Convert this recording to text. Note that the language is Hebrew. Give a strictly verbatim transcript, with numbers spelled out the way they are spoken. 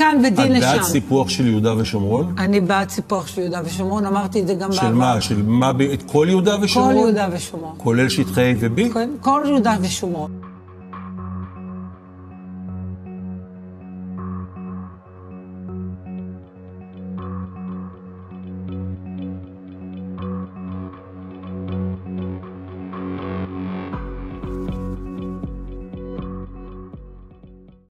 כאן ודין לשם. את בעד סיפוח של יהודה ושומרון? אני בעד סיפוח של יהודה ושומרון, אמרתי את זה גם בעבר. של מה? של מה? את כל יהודה ושומרון? כל יהודה ושומרון. כולל שטחי A ו-B? כל יהודה ושומרון.